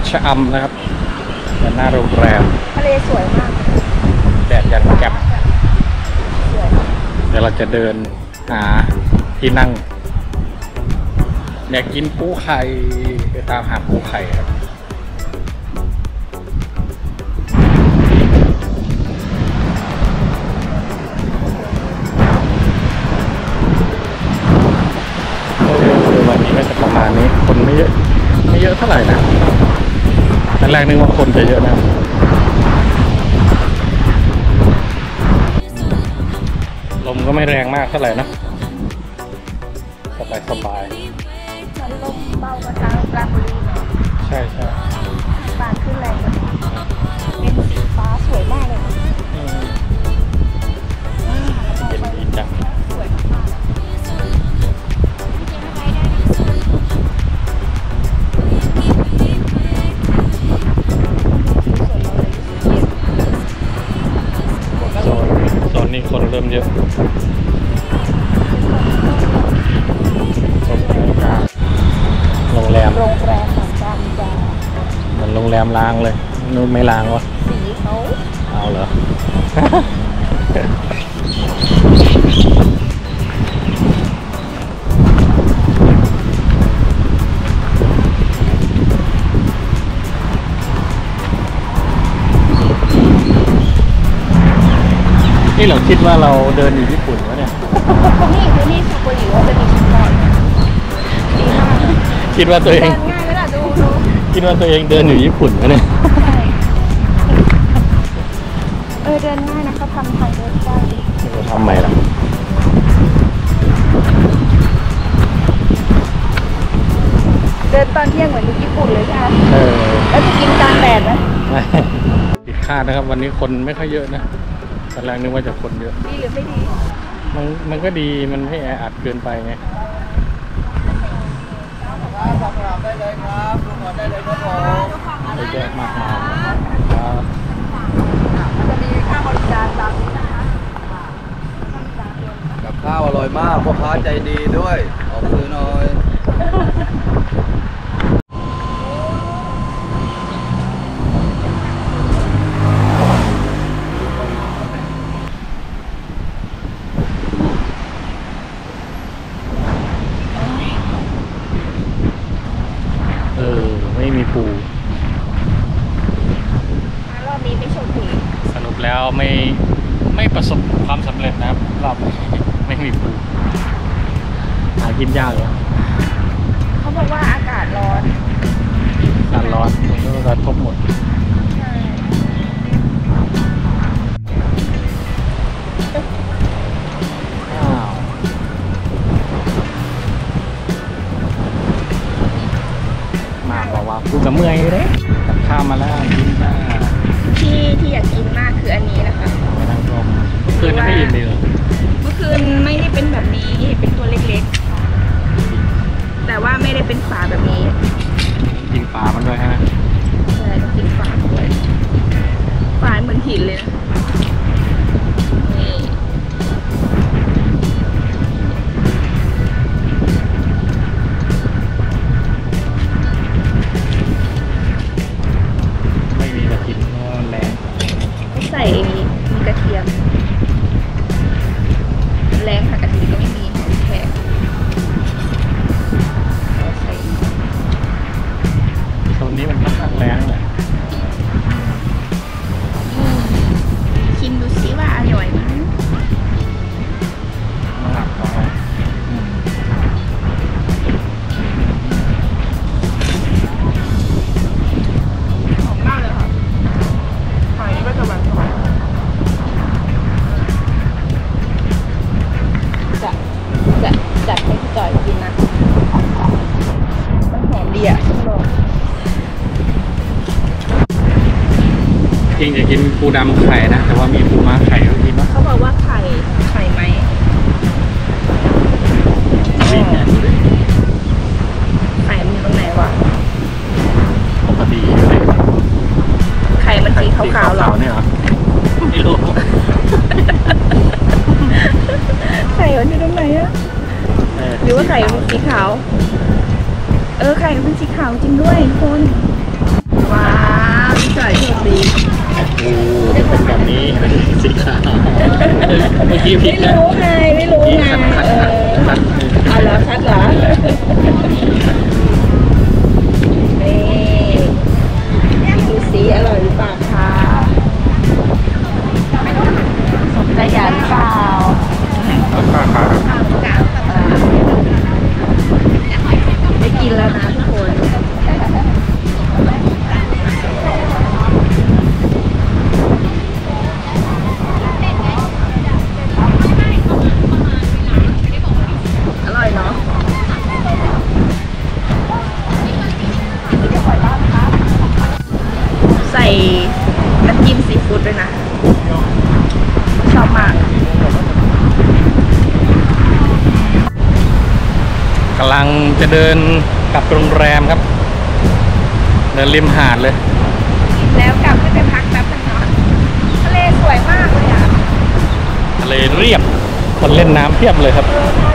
ชะอำนะครับด้านหน้าโรงแรมทะเลสวยมากแดดยังแจ่มเดี๋ยวเราจะเดินหาที่นั่งอยากกินปูไข่ไปตามหาปูไข่ครับวันนี้ก็จะประมาณนี้คนไม่เยอะเท่าไหร่นะตอนแรกนึกว่าคนจะเยอะนะลมก็ไม่แรงมากเท่าไหร่นะสบายมันลมเบากว่าทางปราณบุรีเนาะใช่บานขึ้นแรงเป็นสีฟ้าสวยมากเลยเย็นดีจังสวยมากโซนนี้คนเริ่มเยอะโรงแรมเหมือนกันจ้าเหมือนโรงแรมล้างเลยนู่นไม่ล้างวะสีเขาเอาเหรอ นี่เราคิดว่าเราเดินอยู่ญี่ปุ่นวะเนี่ยนี่ซากุริว่าจะมีชิ้นก่อนดีมากคิดว่าตัวเองง่ายไหมล่ะดูคิดว่าตัวเองเดินอยู่ญี่ปุ่นวะเนี่ยใช่เดินง่ายนะเขาทำทางเดินได้เขาทำไมล่ะเดินตอนเที่ยงเหมือนอยู่ญี่ปุ่นเลยใช่ไหมแล้วจะกินกลางแดดไหมผิดคาดนะครับวันนี้คนไม่ค่อยเยอะนะตอนแรกนึกว่าจะคนเยอะดีหรือไม่ดีมันก็ดีมันไม่แออัดเกินไปไงบอกเราได้เลยครับดูก่อนได้เลยครับผมไปแยกมากมายครับจะมีค่าบริการตามนี้นะคะกับข้าวอร่อยมากพ่อค้าใจดีด้วยออกซื้อหน่อยไม่มีปูรอบนี้ไม่โชคดีสรุปแล้วไม่ประสบความสำเร็จนะครับรอบไม่มีปูหากินยากเลยเขาบอกว่าอากาศร้อนมันก็กระทบหมดกูกับเมื่อยเลยกับข้าวมาแล้วกินได้ที่อยากกินมากคืออันนี้นะคะไปนั่งรมคืนไม่ยินดีเลยเมื่อคืนไม่ได้เป็นแบบนี้เป็นตัวเล็กๆแต่ว่าไม่ได้เป็นฝาแบบนี้กินฝามันด้วยฮะใช่ต้องกินฝาด้วยฝาเหมือนหินเลยนะนี่ใส่มีกระเทียมแรงค่ะกระเทียมก็ไม่มีแค่ใส่โซนนี้มันค่อนข้างแรงเลยชิมดูซิว่าอร่อยไหมหนักพอหอมมากเลยค่ะหอยนี่ก็จะหวานจัดให้พี่จอยกินนะมันหอมดีอ่ะต้องลองจริงจะกินปูดำไข่นะแต่ว่ามีปูม้าไข่ก็กินนะเขาบอกว่าไข่ไหมไข่มันอยู่ตรงไหนวะปกติอยู่เลยไข่มันสีขาวๆหรอเนี่ยเหรอไม่รู้ไข่มันอยู่ตรงไหนอะหรือว่าไข่มันสีขาวไข่มันเป็นสีขาวจริงด้วยทุกคนพี่จ่อยโชคดีโอ้จะเป็นแบบนี้สีขาวเมื่อกี้ผิไม่ดนะรู้ไงไม่รู้ไงคัดเอาเหรอคัดเหรอนี่ดูสีอร่อยหรือเปล่าคะสมใจอยากหรือเปล่าได้กินแล้วนะทุกคนอร่อยเนาะใส่น้ำจิ้มซีฟู้ดด้วยนะชอบมากกำลังจะเดินกลับโรงแรมครับเดินริมหาดเลยแล้วกลับขึ้นไปพักแป๊บนึงเนาะทะเลสวยมากเลยอ่ะทะเลเรียบคนเล่นน้ำเพียบเลยครับ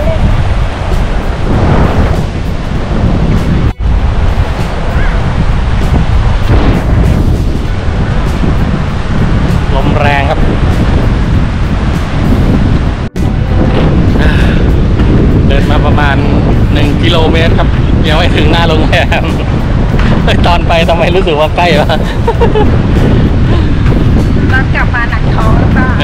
ลมแรงครับเดินมาประมาณ1 กิโลเมตรครับยังไม่ถึงหน้าโรงแรมตอนไปทำไมรู้สึกว่าใกล้วะตอนกลับมาหนักท้องหรือเปล่า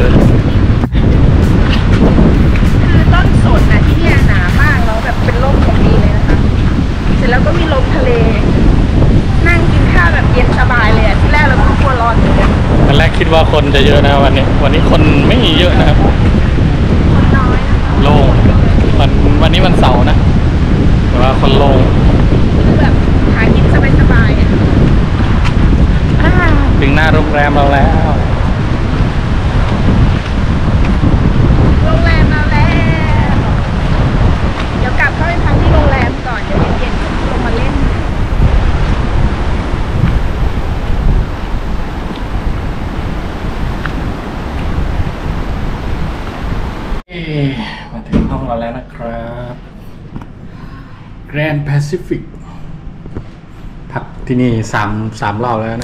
คือต้นสนนะที่เนี่ยหนามากแล้วแบบเป็นร่มอย่างดีเลยนะคะเสร็จแล้วก็มีลมทะเลนั่งกินข้าวแบบเย็นสบายเลยอ่ะที่แรกเราก็กลัวร้อนเหมือนกันตอนแรกคิดว่าคนจะเยอะนะวันนี้คนไม่เยอะนะครับคนน้อยนะคะโล่งวันนี้วันเสาร์นะแต่ว่าคนโล่งคือแบบหากินสบายๆอ่ะถึงหน้าโรงแรมเราแล้วโรงแรมเราแล้วเดี๋ยวกลับเข้าไปพักที่โรงแรมก่อนเดี๋ยวเย็นๆลงมาเล่นมาถึงห้องเราแล้วนะครับ Grand Pacific พักที่นี่3 รอบแล้วนะ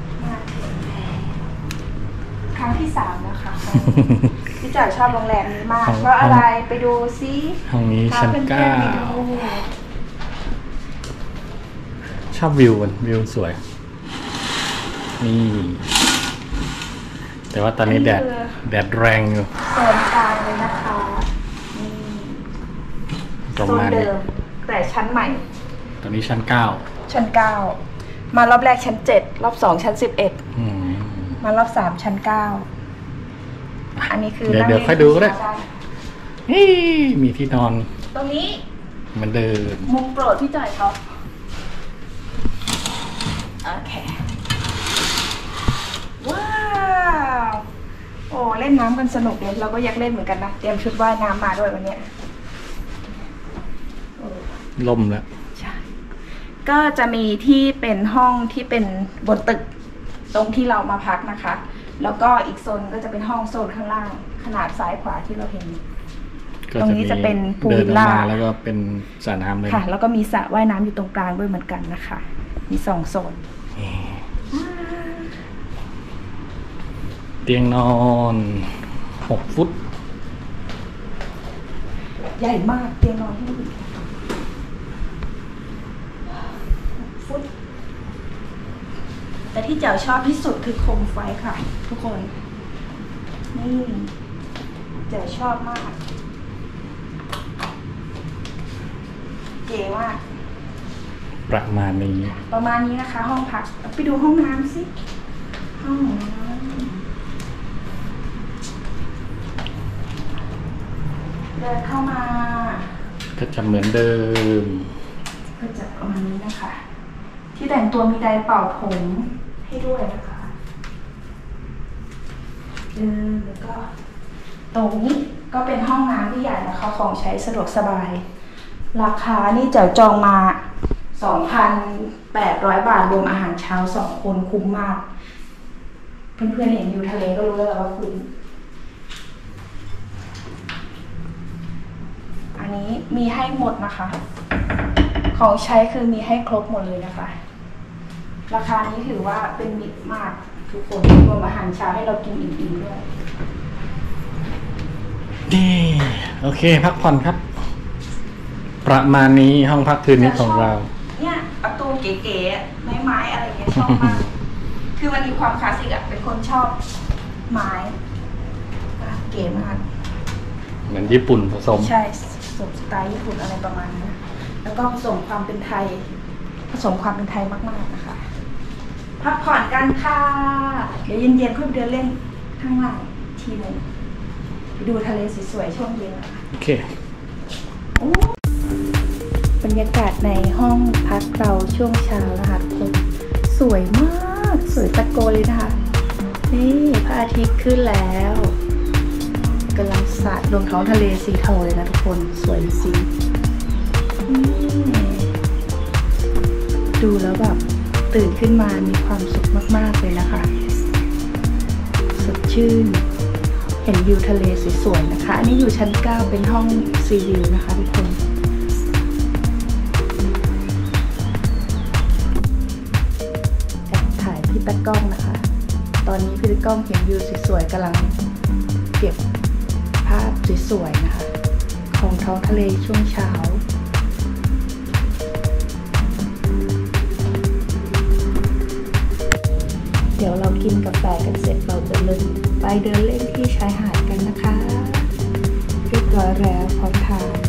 ครั้งที่ 3 นะคะ พี่จ่อยชอบโรงแรมนี้มากเพราะอะไรไปดูซิห้องนี้ชั้นพาเพื่อนๆไปดู 9ชอบวิวสวยนี่แต่ว่าตอนนี้แดดแรงอยู่โซนกลางเลยนะคะนี่ประโซนมาณเดินี้มแต่ชั้นใหม่ตอนนี้ชั้นชั้น 9 มารอบแรกชั้น 7 รอบ 2 ชั้น 9 11 มารอบ 3 ชั้น 9 อันนี้คือเดี๋ยวค่อยดูก็ได้มีที่นอนตรงนี้เหมือนเดิมมุมโปรดพี่จ่อยเขาโอเค ว้าว โอ้เล่นน้ำกันสนุกเลยเราก็อยากเล่นเหมือนกันนะ เตรียมชุดว่ายน้ำมาด้วยวันเนี้ยล่มแล้วใช่ ก็จะมีที่เป็นห้องที่เป็นบนตึกตรงที่เรามาพักนะคะ แล้วก็อีกโซนก็จะเป็นห้องโซนข้างล่าง ขนาดซ้ายขวาที่เราเห็น ตรงนี้จะเป็นพูลเดินออกล่ามาแล้วก็เป็นสระน้ำเลยค่ะ แล้วก็มีสระว่ายน้ำอยู่ตรงกลางด้วยเหมือนกันนะคะ มี2 โซนเตียงนอน6 ฟุตใหญ่มากเตียงนอนที่นี่ฟุตแต่ที่เจ๋วชอบที่สุดคือโคมไฟค่ะ ทุกคน นี่เจ๋วชอบมาก เก๋มากประมาณนี้ประมาณนี้นะคะ ห้องพักไปดูห้องน้ำสิ ห้องน้ำเดินเข้ามาก็จะเหมือนเดิมก็จะประมาณนี้นะคะ ที่แต่งตัวมีไดร์เป่าผมให้ด้วยนะคะแล้วก็ตรงนี้ก็เป็นห้องน้ำที่ใหญ่นะคะ ของใช้สะดวกสบาย ราคานี่จะจองมา 2,800 บาทรวมอาหารเช้า2 คนคุ้มมาก เพื่อนๆเห็นอยู่ทะเลก็รู้แล้วว่าคุ้มอันนี้มีให้หมดนะคะ ของใช้คือมีให้ครบหมดเลยนะคะราคานี้ถือว่าเป็นมิตรมากทุกคนรวมอาหารเช้าให้เรากินอิ่มๆด้วยนี่โอเคพักผ่อนครับ ประมาณนี้ห้องพักคืนนี้ของเราเนี่ยประตูเก๋ๆไม้ๆอะไรเงี้ยชอบมาก คือมันมีความคลาสสิกอะเป็นคนชอบไม้เก๋มากเหมือนญี่ปุ่นผสมใช่ผสมสไตล์ญี่ปุ่นอะไรประมาณนั้นแล้วก็ผสมความเป็นไทย ผสมความเป็นไทยมากๆนะคะพักผ่อนกันค่ะเดี๋ยวเย็นๆค่อยไปเดินเล่นข้างล่างทีนึงไปดูทะเลสวยๆช่วงเย็นนะคะโอเคบรรยากาศในห้องพักเราช่วงเช้านะคะทุกคนสวยมากสวยตะโกเลยนะคะนี่พระอาทิตย์ขึ้นแล้วกำลังสาดลงท้องทะเลสีทองเลยนะทุกคนสวยจริงดูแล้วแบบตื่นขึ้นมามีความสุขมากๆเลยนะคะสดชื่นเห็นวิวทะเลสวยๆนะคะอันนี้อยู่ชั้น 9เป็นห้องซีวิวนะคะทุกคนแอบถ่ายพี่ตะกล้องนะคะตอนนี้พี่ตะกล้องเห็นวิวสวยๆกำลังเก็บภาพสวยๆนะคะของท้องทะเลช่วงเช้าเดี๋ยวเรากินกาแฟกันเสร็จเราจะไปเดินเล่นที่ชายหาดกันนะคะเรียบร้อยแล้วพร้อมทาน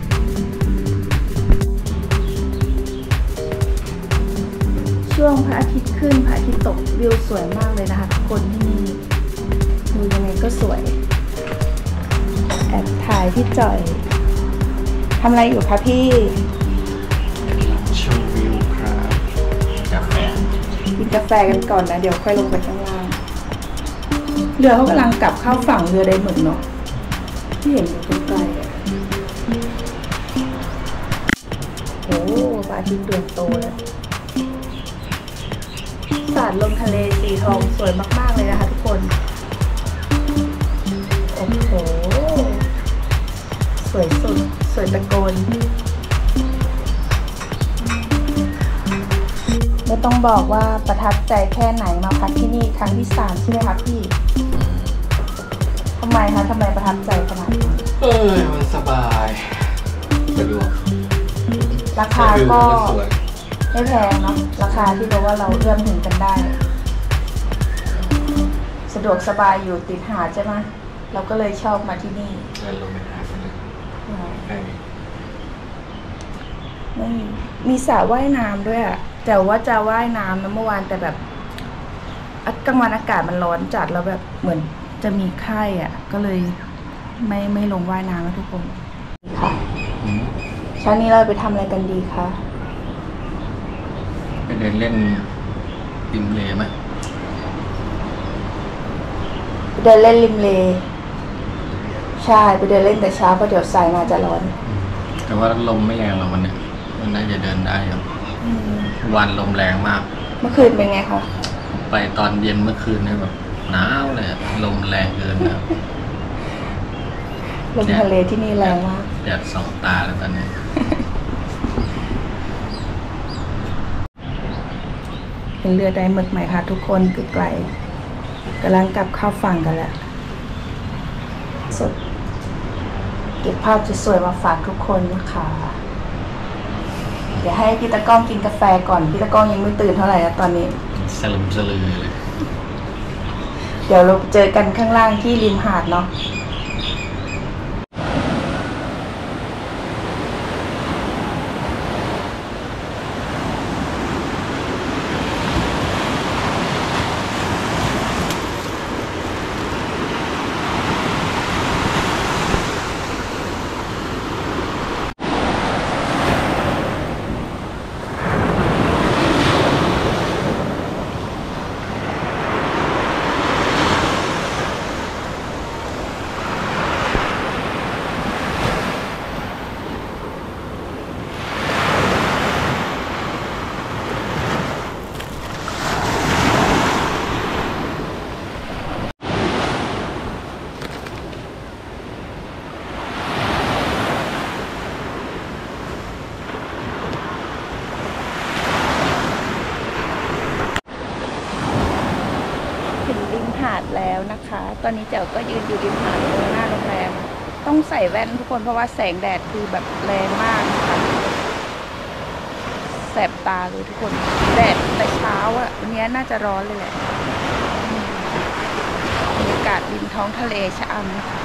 ช่วงพระอาทิตย์ขึ้นพระอาทิตย์ตกวิวสวยมากเลยนะคะทุกคนที่นี่ดูยังไงก็สวยแอบถ่ายพี่จ่อยทำอะไรอยู่คะพี่ชมวิวครับกาแฟกินกาแฟกันก่อนนะเดี๋ยวค่อยลงไปข้างล่างเรือเขากำลังกลับเข้าฝั่งเรือไดหมึกเนาะที่เห็นอยู่ไกลๆโอ้ปลาทิตย์ตัวโตเลยสาดลงทะเลสีทองสวยมากๆเลยนะคะทุกคนโอ้โหสวยสุดสวยตะโกนไม่ต้องบอกว่าประทับใจแค่ไหนมาพักที่นี่ครั้งที่ 3ใช่ไหมคะพี่ทำไมคะทำไมประทับใจขนาดนี้มันสบายสะดวกราคาก็สวยไม่แพงเนาะราคาที่บอกว่าเราเอื้อมถึงกันได้ สะดวกสบายอยู่ติดหาดใช่ไหมเราก็เลยชอบมาที่นี่เดินลงไปหากันเลยใกล้ไม่มีสระว่ายน้ำด้วยอะแต่ว่าจะว่ายน้ำนะเมื่อวานแต่แบบกลางวันอากาศมันร้อนจัดแล้วแบบเหมือนจะมีไข้อะก็เลยไม่ลงว่ายน้ำนะทุกคนค่ะเช้านี้เราไปทำอะไรกันดีคะไปเดินเล่นริมเลไหมเดินเล่นริมเลใช่ไปเดินเล่นแต่เช้าเพราะเดี๋ยวสายมาจะร้อนแต่ว่าลมไม่แรงหรอกวันเนี้ยมันน่าจะเดินได้ครับวันลมแรงมากเมื่อคืนเป็นไงคะไปตอนเย็นเมื่อคืนเนี่ยแบบหนาวเลยอะลมแรงเกินครับลมทะเลที่นี่แรงมากแดดสองตาแล้วตอนนี้เห็นเรือไดหมึกไหมคะทุกคนไกลๆกำลังกลับเข้าฝั่งกันแล้วสดเก็บภาพสวยๆมาฝากทุกคนนะคะเดี๋ยวให้พี่ตะก้องกินกาแฟก่อนพี่ตะก้องยังไม่ตื่นเท่าไหร่นะตอนนี้สลึมสลือเลยเดี๋ยวเราเจอกันข้างล่างที่ริมหาดเนาะหาดแล้วนะคะ ตอนนี้เจ๋วก็ยืนอยู่ริมหาดตรงหน้าโรงแรมต้องใส่แว่นทุกคนเพราะว่าแสงแดดคือแบบแรงมากนะคะแสบตาเลยทุกคนแดดแต่เช้าอะวันนี้น่าจะร้อนเลยแหละบรรยากาศริมท้องทะเลชะอำนะคะ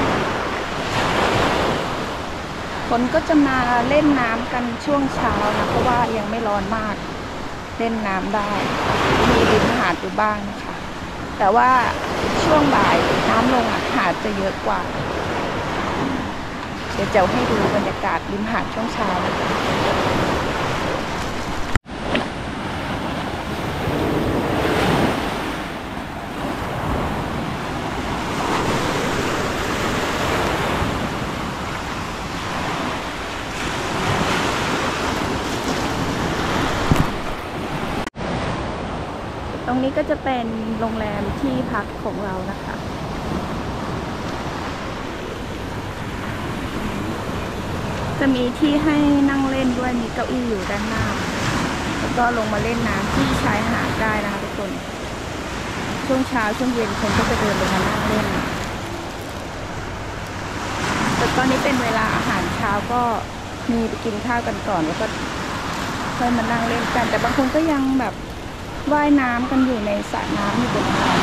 คนก็จะมาเล่นน้ำกันช่วงเช้านะเพราะว่ายังไม่ร้อนมากเล่นน้ำได้มีริมหาดอยู่บ้างนะคะแต่ว่าช่วงบ่ายน้ำลงหาดจะเยอะกว่าเดี๋ยวจะให้ดูบรรยากาศริมหาดช่วงเช้าตรงนี้ก็จะเป็นโรงแรมที่พักของเรานะคะจะมีที่ให้นั่งเล่นด้วยมีเก้าอี้อยู่ด้านหน้าแล้วก็ลงมาเล่นน้ำที่ชายหาดได้นะคะทุกคนช่วงเช้าช่วงเย็นคนก็จะเดินลงมานั่งเล่นแต่ตอนนี้เป็นเวลาอาหารเช้าก็มีไปกินข้าวกันก่อนแล้วก็ค่อยมานั่งเล่นกันแต่บางคนก็ยังแบบว่ายน้ำกันอยู่ในสระน้ำอยู่บนหาด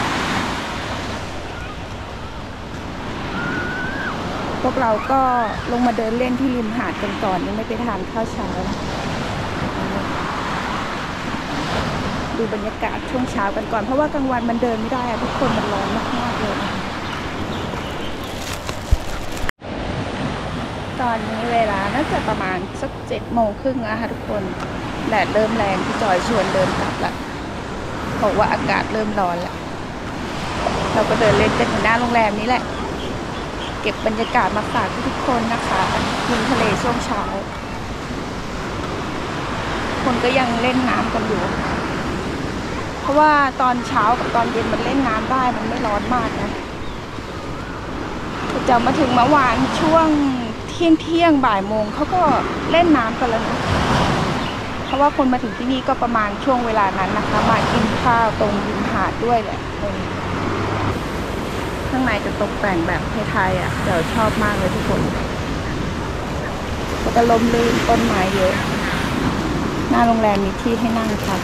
พวกเราก็ลงมาเดินเล่นที่ริมหาดกันก่อนยังไม่ไปทานข้าวเช้านะดูบรรยากาศช่วงเช้ากันก่อนเพราะว่ากลางวันมันเดินไม่ได้ทุกคนมันร้อนมากๆเลยตอนนี้เวลาน่าจะประมาณสัก7:30นะคะทุกคนแดดเริ่มแรงพี่จอยชวนเดินกลับละบอกว่าอากาศเริ่มร้อนแล้วเราก็เดินเล่นกันอยู่หน้าโรงแรมนี้แหละเก็บบรรยากาศมาฝากทุกคนนะคะริมทะเลช่วงเช้าคนก็ยังเล่นน้ำกันอยู่เพราะว่าตอนเช้ากับตอนเย็นมันเล่นน้ำได้มันไม่ร้อนมากนะจะมาถึงเมื่อวานช่วงเที่ยงบ่ายโมงเขาก็เล่นน้ำกันแล้วนะเพราะว่าคนมาถึงที่นี่ก็ประมาณช่วงเวลานั้นนะคะมากินข้าวตรงริมหาดด้วยแหละข้างในจะตกแต่งแบบไทยๆอ่ะเดี๋ยวชอบมากเลยทุกคนก็จะลมลื่นต้นไม้เยอะหน้าโรงแรมมีที่ให้นั่งค่ะ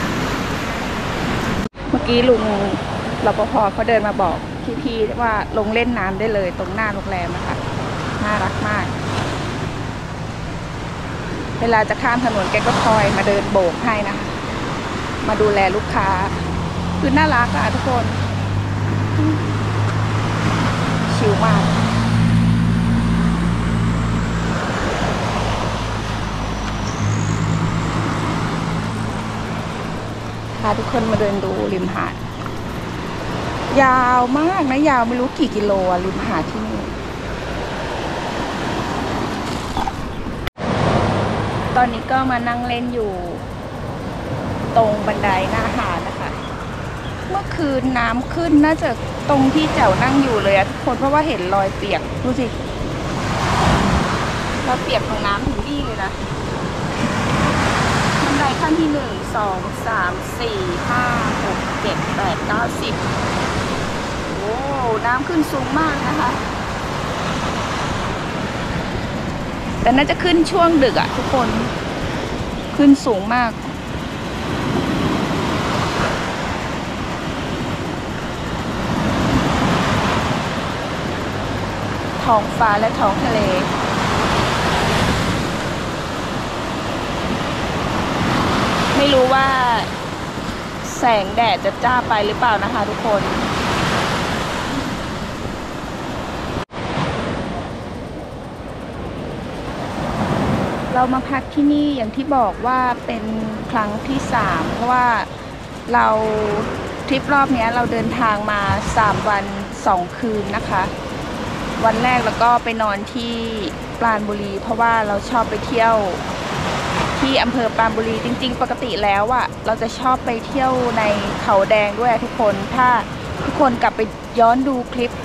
เมื่อกี้ลุงรปภเขาเดินมาบอกพี่ๆว่าลงเล่นน้ำได้เลยตรงหน้าโรงแรมนะคะน่ารักมากเวลาจะข้ามถนนแกก็คอยมาเดินโบกให้นะคะมาดูแลลูกค้าคือน่ารักอะทุกคนชิลมากพาทุกคนมาเดินดูริมหาดยาวมากนะยาวไม่รู้กี่กิโลอะริมหาดที่นี่ตอนนี้ก็มานั่งเล่นอยู่ตรงบันไดหน้าหาดนะคะเมื่อคืนน้ำขึ้นน่าจะตรงที่แจ๋วนั่งอยู่เลยอะทุกคนเพราะว่าเห็นรอยเปียกดูสิรอยเปียกของน้ำถึงนี่เลยนะบันไดขั้นที่1 2 3 4 5 6 7 8 9 10โอ้น้ำขึ้นสูงมากนะคะแต่น่าจะขึ้นช่วงดึกอะทุกคนขึ้นสูงมากท้องฟ้าและท้องทะเลไม่รู้ว่าแสงแดดจะจ้าไปหรือเปล่านะคะทุกคนเรามาพักที่นี่อย่างที่บอกว่าเป็นครั้งที่3เพราะว่าเราทริปรอบนี้เราเดินทางมา3 วัน 2 คืนนะคะวันแรกแล้วก็ไปนอนที่ปราณบุรีเพราะว่าเราชอบไปเที่ยวที่อำเภอปราณบุรีจริงๆปกติแล้วอ่ะเราจะชอบไปเที่ยวในเขาแดงด้วยทุกคนถ้าทุกคนกลับไปย้อนดูคลิป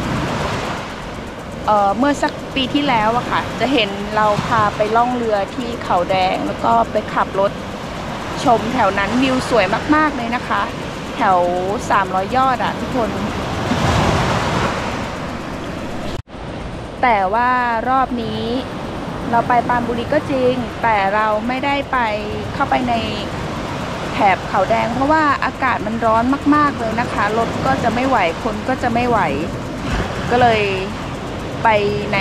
เมื่อสักปีที่แล้วอะค่ะจะเห็นเราพาไปล่องเรือที่เขาแดงแล้วก็ไปขับรถชมแถวนั้นวิวสวยมากๆเลยนะคะแถว300 ยอดอะทุกคน แต่ว่ารอบนี้เราไปปรานบุรีก็จริงแต่เราไม่ได้ไปเข้าไปในแถบเขาแดงเพราะว่าอากาศมันร้อนมากๆเลยนะคะรถก็จะไม่ไหวคนก็จะไม่ไหวก็เลยไปใน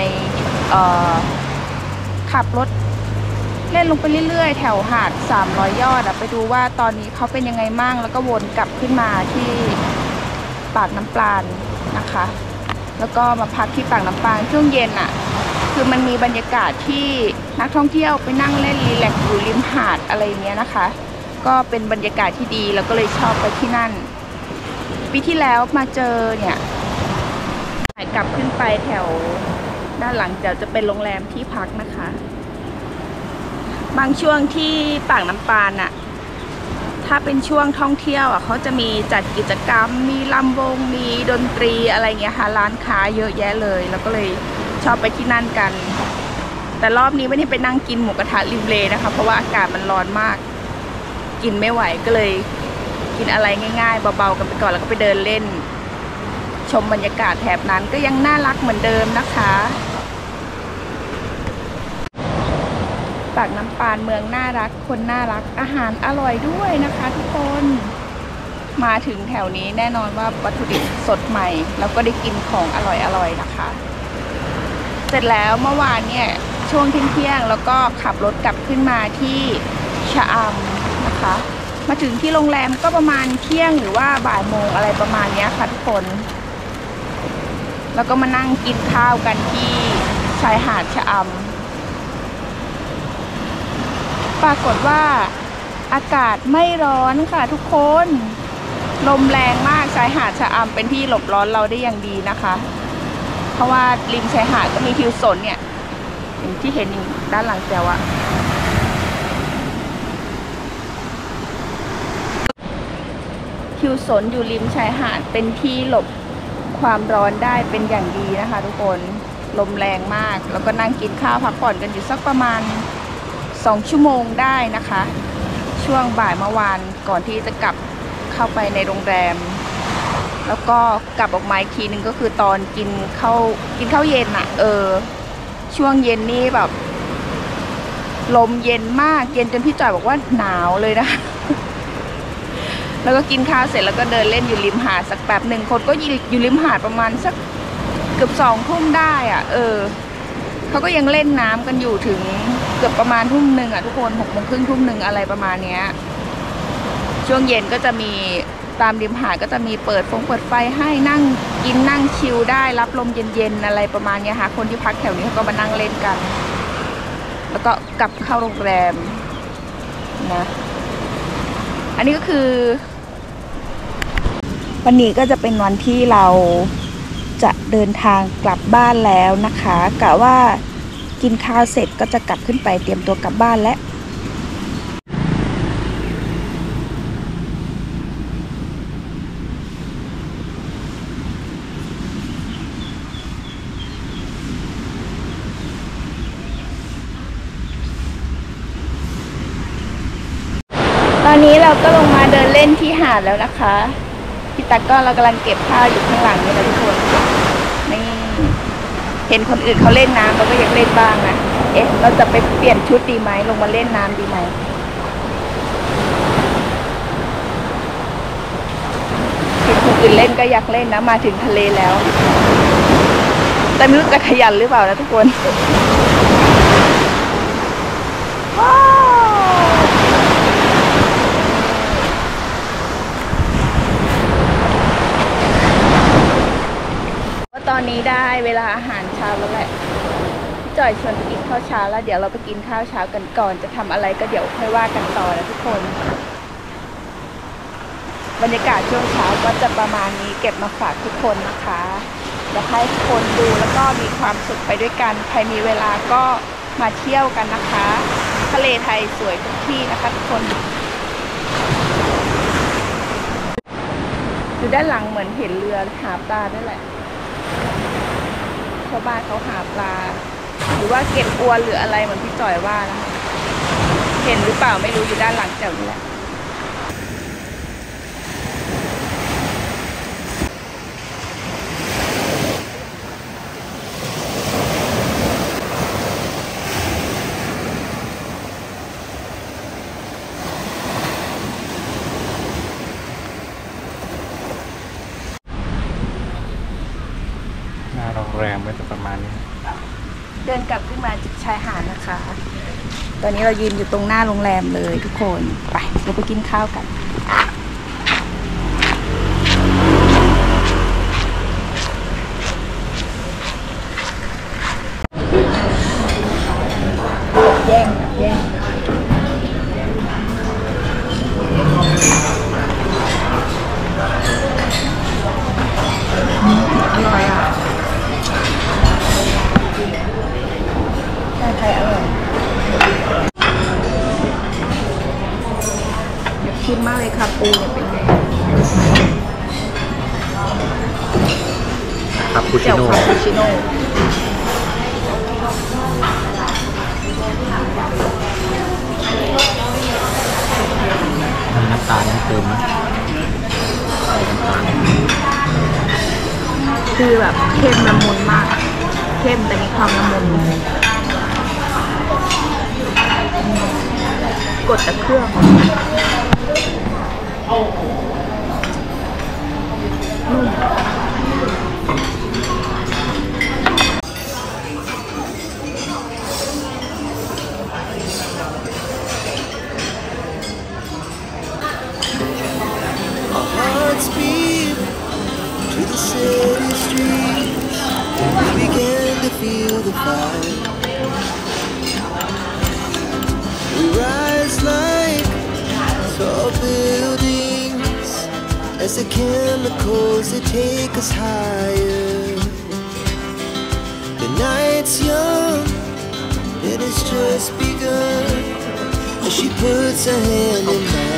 ขับรถเล่นลงไปเรื่อยๆแถวหาด300 ยอดไปดูว่าตอนนี้เขาเป็นยังไงมั่งแล้วก็วนกลับขึ้นมาที่ปากน้ำปราณนะคะแล้วก็มาพักที่ปากน้ำปราณช่วงเย็นคือมันมีบรรยากาศที่นักท่องเที่ยวไปนั่งเล่นรีแลกซ์อยู่ริมหาดอะไรเงี้ยนะคะก็เป็นบรรยากาศที่ดีแล้วก็เลยชอบไปที่นั่นปีที่แล้วมาเจอเนี่ยกลับขึ้นไปแถวด้านหลังจะเป็นโรงแรมที่พักนะคะบางช่วงที่ปากน้ำปราณถ้าเป็นช่วงท่องเที่ยวเขาจะมีจัดกิจกรรมมีลำวงมีดนตรีอะไรเงี้ยค่ะร้านค้าเยอะแยะเลยแล้วก็เลยชอบไปที่นั่นกันแต่รอบนี้ไม่ได้ไปนั่งกินหมูกระทะริมเลนะคะเพราะว่าอากาศมันร้อนมากกินไม่ไหวก็เลยกินอะไรง่ายๆเบาๆกันไปก่อนแล้วก็ไปเดินเล่นชมบรรยากาศแถบนั้นก็ยังน่ารักเหมือนเดิมนะคะปากน้ำปราณเมืองน่ารักคนน่ารักอาหารอร่อยด้วยนะคะทุกคนมาถึงแถวนี้แน่นอนว่าวัตถุดิบสดใหม่แล้วก็ได้กินของอร่อยๆนะคะเสร็จแล้วเมื่อวานเนี่ยช่วงเที่ยงแล้วก็ขับรถกลับขึ้นมาที่ชะอำนะคะมาถึงที่โรงแรมก็ประมาณเที่ยงหรือว่าบ่ายโมงอะไรประมาณนี้ค่ะทุกคนแล้วก็มานั่งกินข้าวกันที่ชายหาดชะอำปรากฏว่าอากาศไม่ร้อนค่ะทุกคนลมแรงมากชายหาดชะอำเป็นที่หลบร้อนเราได้อย่างดีนะคะเพราะว่าริมชายหาดก็มีทิวสนเนี่ยอย่างที่เห็นอยู่ด้านหลังแจวทิวสนอยู่ริมชายหาดเป็นที่หลบความร้อนได้เป็นอย่างดีนะคะทุกคนลมแรงมากแล้วก็นั่งกินข้าวพักผ่อนกันอยู่สักประมาณ2 ชั่วโมงได้นะคะช่วงบ่ายเมื่อวานก่อนที่จะกลับเข้าไปในโรงแรมแล้วก็กลับออกมาอีกทีนึงก็คือตอนกินข้าวเย็นช่วงเย็นนี่แบบลมเย็นมากเย็นจนพี่จอยบอกว่าหนาวเลยนะ แล้วก็กินข้าวเสร็จแล้วก็เดินเล่นอยู่ริมหาดสักแป๊บหนึ่งคนก็อยู่ริมหาดประมาณสักเกือบ2 ทุ่มได้เขาก็ยังเล่นน้ำกันอยู่ถึงเกือบประมาณ1 ทุ่มทุกคน6 โมงครึ่ง1 ทุ่มอะไรประมาณนี้ช่วงเย็นก็จะมีตามริมหาดก็จะมีเปิดไฟให้นั่งกินนั่งชิลได้รับลมเย็นๆอะไรประมาณนี้ค่ะคนที่พักแถวนี้เขาก็มานั่งเล่นกันแล้วก็กลับเข้าโรงแรมนะอันนี้ก็คือวันนี้ก็จะเป็นวันที่เราจะเดินทางกลับบ้านแล้วนะคะกะว่ากินข้าวเสร็จก็จะกลับขึ้นไปเตรียมตัวกลับบ้านแล้วตอนนี้เราก็ลงมาเดินเล่นที่หาดแล้วนะคะพี่ตั๊กก็เรากำลังเก็บผ้าอยู่ข้างหลังนี่นะทุกคนนี่เห็นคนอื่นเขาเล่นน้ำเราก็ยังเล่นบ้างนะเราจะไปเปลี่ยนชุดดีไหมลงมาเล่นน้ำดีไหมเห็นคนอื่นเล่นก็อยากเล่นนะมาถึงทะเลแล้วแต่ไม่รู้จะขยันหรือเปล่านะทุกคนว้าวตอนนี้ได้เวลาอาหารเช้าแล้วแหละพี่จอยชวนไปกินข้าวเช้าแล้วเดี๋ยวเราไปกินข้าวเช้ากันก่อนจะทำอะไรก็เดี๋ยวค่อยว่ากันต่อนะทุกคนบรรยากาศช่วงเช้าก็จะประมาณนี้เก็บมาฝากทุกคนนะคะอยากให้ทุกคนดูแล้วก็มีความสุขไปด้วยกันใครมีเวลาก็มาเที่ยวกันนะคะทะเลไทยสวยทุกที่นะคะทุกคนอยู่ด้านหลังเหมือนเห็นเรือหาปลาด้วยแหละชาวบ้านเขาหาปลาหรือว่าเก็บอวนหรืออะไรเหมือนพี่จอยว่านะคะเห็นหรือเปล่าไม่รู้อยู่ด้านหลังแถวนี้แหละแรมก็จะประมาณนี้เดินกลับขึ้นมาจากชายหาดนะคะ ตอนนี้เรายืนอยู่ตรงหน้าโรงแรมเลยทุกคน ไปเราไปกินข้าวกัน แย่งอร่อยอ่ะไทยอร่อยอยากชิมมากเลยค่ะปูเนี่ยเป็นไงคาปูชิเจียวโน่คาปูชิโน่น้ำตาลเติมนะใส่น้ำตาลคือแบบเข้มละมุนมาก เข้มแต่มีความละมุนกดจากเครื่องนุ่ม Our hearts beat to the city streets. We began to feel the fire. We rise like tall buildings as the chemicals they take us higher. The night's young and it's just begun as she puts her hand in mine.